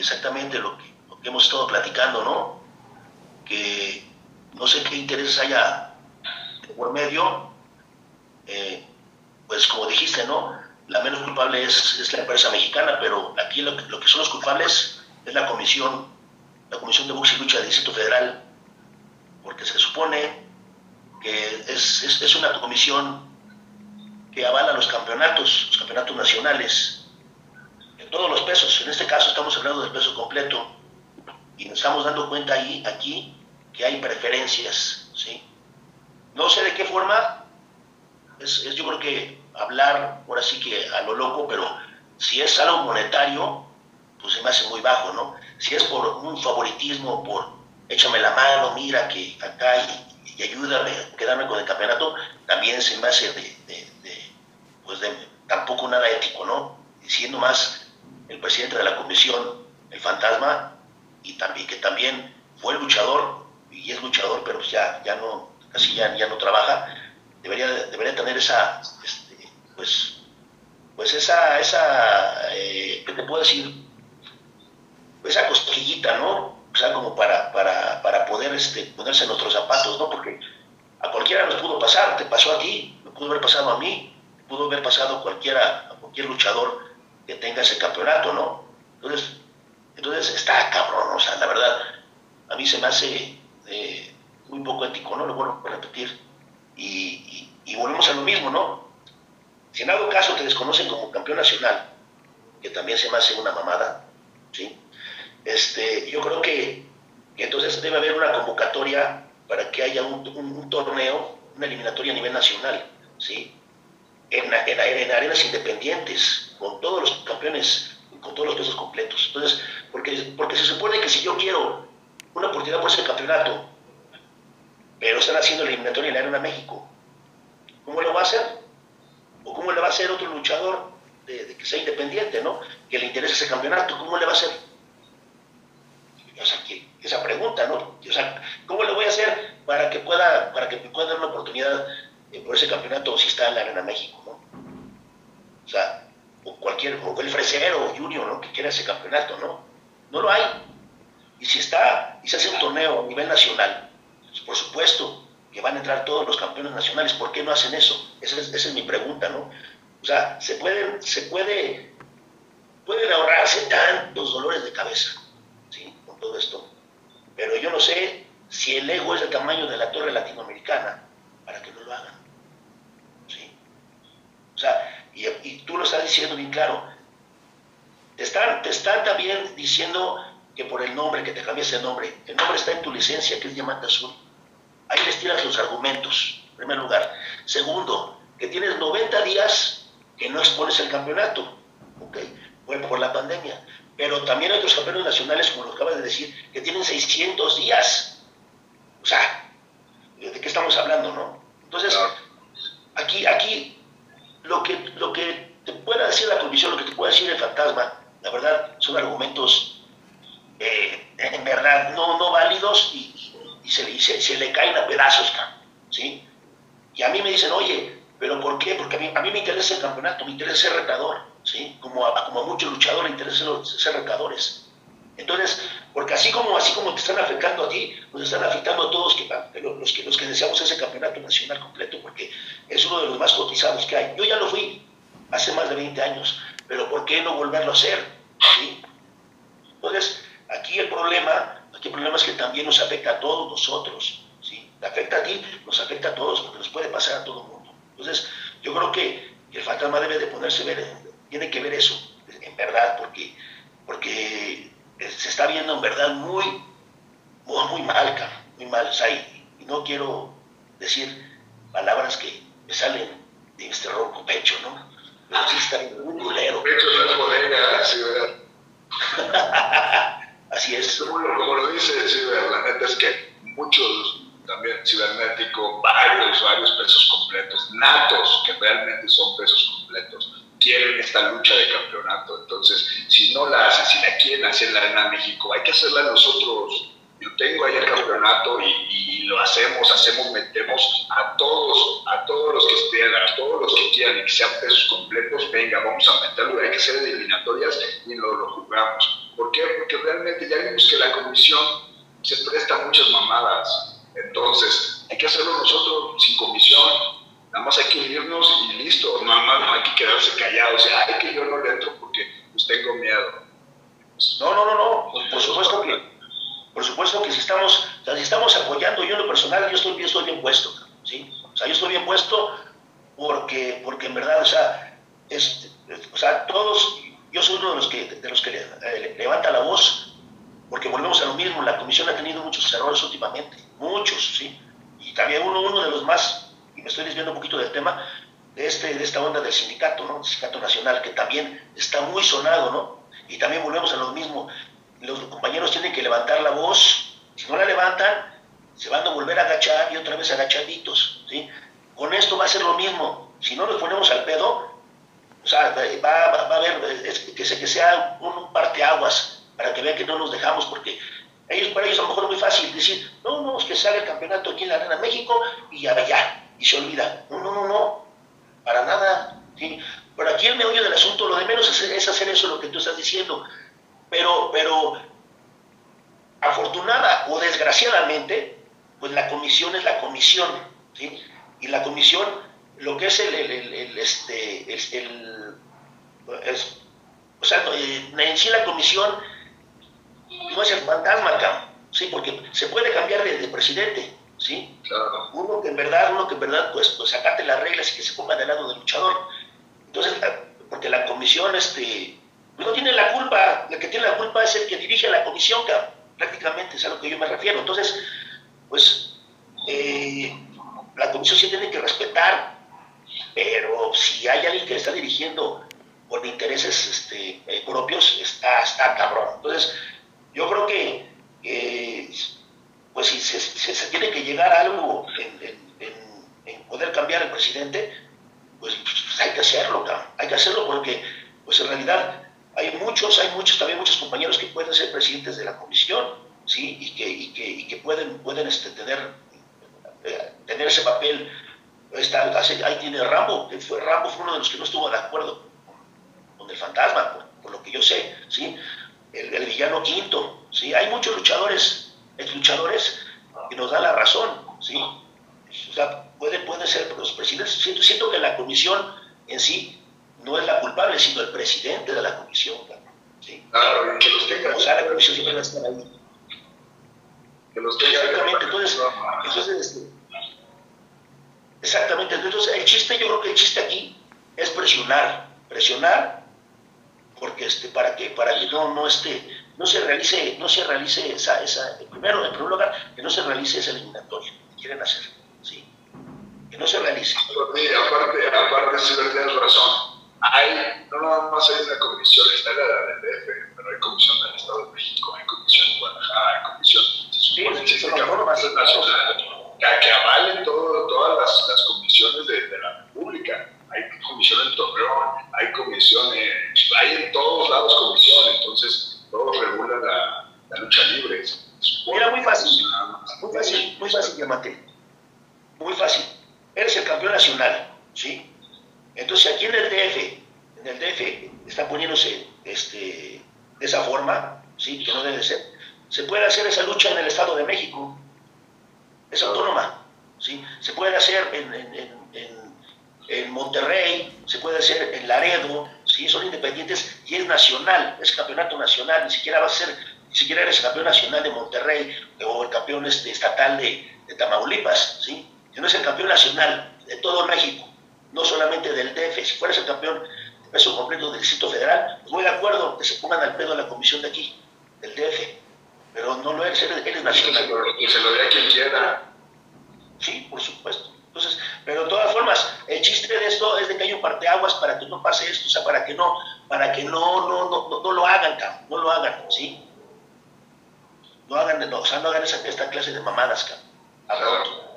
exactamente lo que hemos estado platicando, ¿no? Que no sé qué intereses haya de por medio, pues como dijiste, ¿no? La menos culpable es la empresa mexicana, pero aquí lo que son los culpables es la Comisión de Box y Lucha del Distrito Federal, porque se supone que es una comisión que avala los campeonatos nacionales, en todos los pesos. En este caso estamos hablando del peso completo y nos estamos dando cuenta aquí que hay preferencias, ¿sí? No sé de qué forma, yo creo que hablar ahora sí que a lo loco, pero si es algo monetario, pues se me hace muy bajo, ¿no? Si es por un favoritismo, por échame la mano, mira que acá y ayúdame a quedarme con el campeonato, también se me hace tampoco nada ético, ¿no? Siendo más el presidente de la comisión, el fantasma, y también que también fue luchador, y es luchador, pero ya no, casi ya no trabaja, debería tener esa, pues esa ¿qué te puedo decir? Esa cosquillita, ¿no? O sea, como para poder ponerse en nuestros zapatos, ¿no? Porque a cualquiera nos pudo pasar, te pasó a ti, me pudo haber pasado a mí, me pudo haber pasado a cualquier luchador que tenga ese campeonato, ¿no? Entonces está cabrón, o sea, la verdad, a mí se me hace muy poco ético, ¿no? Lo vuelvo a repetir. Y volvemos a lo mismo, ¿no? Si en algún caso te desconocen como campeón nacional, que también se me hace una mamada, ¿sí? Yo creo que entonces debe haber una convocatoria para que haya un torneo, una eliminatoria a nivel nacional, ¿sí? En arenas independientes, con todos los campeones, con todos los pesos completos. Entonces, porque se supone que si yo quiero una oportunidad por ese campeonato, pero están haciendo la eliminatoria en la Arena México, ¿cómo lo va a hacer? ¿O cómo le va a hacer otro luchador de que sea independiente, ¿no? Que le interese ese campeonato, ¿cómo le va a hacer? O sea, esa pregunta, ¿no? O sea, ¿cómo le voy a hacer para que me pueda dar una oportunidad por ese campeonato si está en la Arena México, ¿no? O sea, o el fresero junior, ¿no? Que quiera ese campeonato, ¿no? No lo hay. Y si se hace un torneo a nivel nacional, pues por supuesto que van a entrar todos los campeones nacionales. ¿Por qué no hacen eso? Esa es mi pregunta, ¿no? O sea, pueden ahorrarse tantos dolores de cabeza, ¿sí? Con todo esto. Pero yo no sé si el ego es del tamaño de la torre latinoamericana para que no lo hagan, ¿sí? O sea, y tú lo estás diciendo bien claro. Te están también diciendo que por el nombre, que te cambies el nombre está en tu licencia, que es Diamante Azul. Ahí les tiras los argumentos, en primer lugar. Segundo, que tienes 90 días que no expones el campeonato, ¿ok? Fue por la pandemia. Pero también hay otros campeones nacionales, como lo acabas de decir, que tienen 600 días. O sea, ¿de qué estamos hablando, no? Entonces, aquí lo que te pueda decir la comisión, lo que te pueda decir el fantasma, la verdad, son argumentos en verdad no válidos y se le caen a pedazos, ¿sí? Y a mí me dicen, oye, ¿pero por qué? Porque a mí me interesa el campeonato, me interesa ser retador, ¿sí? Como a muchos luchadores les interesa ser retadores. Entonces, porque así como te están afectando a ti, nos están afectando a todos los que deseamos ese campeonato nacional completo, porque es uno de los más cotizados que hay. Yo ya lo fui hace más de 20 años, pero ¿por qué no volverlo a hacer? ¿Sí? Entonces, aquí el problema es que también nos afecta a todos nosotros, ¿sí? Te afecta a ti, nos afecta a todos, porque nos puede pasar a todo el mundo. Entonces, yo creo que el fantasma debe de tiene que ver eso, en verdad, porque se está viendo en verdad muy mal, muy mal. O sea, y no quiero decir palabras que me salen de este ronco pecho, ¿no? Pero sí está muy culero. Pecho es una bodega, sí, ¿verdad? Así es. Como lo dice, sí, la neta es que muchos también cibernético, varios pesos completos, natos, que realmente son pesos completos, quieren esta lucha de campeonato. Entonces, si no la hacen, si la quieren hacer en la Arena México, hay que hacerla nosotros. Yo tengo ahí el campeonato y lo metemos a todos los que estén, a todos los que quieran y que sean pesos completos, venga, vamos a meterlo, hay que hacer eliminatorias y lo jugamos. ¿Por qué? Porque que la comisión se presta a muchas mamadas. Entonces, hay que hacerlo nosotros sin comisión. Nada más hay que unirnos y listo. Nada más no hay que quedarse callados. Ay, que yo no le entro porque pues tengo miedo. No. Pues, por supuesto que si estamos apoyando, yo en lo personal, yo estoy bien puesto, ¿sí? O sea, yo estoy bien puesto porque en verdad, o sea, todos, yo soy uno de los que levanta la voz, porque volvemos a lo mismo. La comisión ha tenido muchos errores últimamente, muchos, ¿sí? Y también uno de los más, y me estoy desviando un poquito del tema, de esta onda del sindicato, ¿no? El sindicato nacional, que también está muy sonado, ¿no? Y también volvemos a lo mismo. Los compañeros tienen que levantar la voz. Si no la levantan, se van a volver a agachar y otra vez agachaditos, ¿sí? Con esto va a ser lo mismo. Si no nos ponemos al pedo, o sea, va a haber que sea un parteaguas para que vean que no nos dejamos, porque para ellos a lo mejor es muy fácil decir, no, es que sale el campeonato aquí en la Arena México y ya, y se olvida. No, para nada, ¿sí? Pero aquí el meollo del asunto, lo de menos es hacer eso, lo que tú estás diciendo. Pero afortunada o desgraciadamente, pues la comisión es la comisión, ¿sí? Y la comisión, lo que es o sea, en sí la comisión no es el fantasma, ¿sí? Porque se puede cambiar de presidente, ¿sí? Claro. Uno que en verdad pues acate las reglas y que se ponga del lado del luchador. Entonces, porque la comisión, no tiene la culpa. El que tiene la culpa es el que dirige la comisión, prácticamente, es a lo que yo me refiero. Entonces, pues, la comisión sí tiene que respetar, pero si hay alguien que está dirigiendo por intereses propios, está cabrón. Entonces, yo creo que pues si se tiene que llegar a algo en poder cambiar el presidente, pues hay que hacerlo, cabrón. Hay que hacerlo porque, pues en realidad, hay muchos compañeros que pueden ser presidentes de la comisión, ¿sí? Y que pueden tener ese papel. Ahí tiene Rambo, Rambo fue uno de los que no estuvo de acuerdo con el fantasma, por lo que yo sé, ¿sí? El villano Quinto, ¿sí? Hay muchos exluchadores que nos dan la razón, ¿sí? O sea, pueden ser los presidentes. Siento que la comisión en sí no es la culpable, sino el presidente de la comisión, ¿sí? Claro, que los tenga. O sea, la comisión siempre va a estar ahí. Que los tenga. Exactamente, exactamente. Entonces, yo creo que el chiste aquí es presionar, porque para que no se realice en primer lugar, que no se realice esa eliminatoria que quieren hacer, ¿sí? Que no se realice. Sí, aparte sí tienes razón. No nada más hay una comisión, está la del DF, pero hay comisión del Estado de México, hay comisión en Guadalajara, hay comisión, que avalen todas las comisiones de la República. Hay comisión en Torreón, hay comisión hay en todos lados comisión, entonces todos regulan la lucha libre. Mira, muy fácil, Diamante. Muy fácil. Eres el campeón nacional, ¿sí? Entonces aquí en el DF está poniéndose de esa forma, ¿sí? Que no debe ser. Se puede hacer esa lucha en el Estado de México, es autónoma, ¿sí? Se puede hacer en Monterrey, se puede hacer en Laredo, ¿sí? Son independientes y es nacional, es campeonato nacional. Ni siquiera eres el campeón nacional de Monterrey o el campeón estatal de Tamaulipas, ¿sí? Sino es el campeón nacional de todo México, no solamente del DF. Si fueras el campeón de peso completo del Distrito Federal, pues voy de acuerdo que se pongan al pedo a la comisión de aquí, del DF, pero no lo eres nacional. Que se lo dé a quien quiera. Sí, por supuesto. Entonces, pero de todas formas, el chiste de esto es de que hay un parteaguas para que no pase esto, o sea, para que no lo hagan, cabrón, no lo hagan, ¿sí? No hagan esta clase de mamadas, cabrón.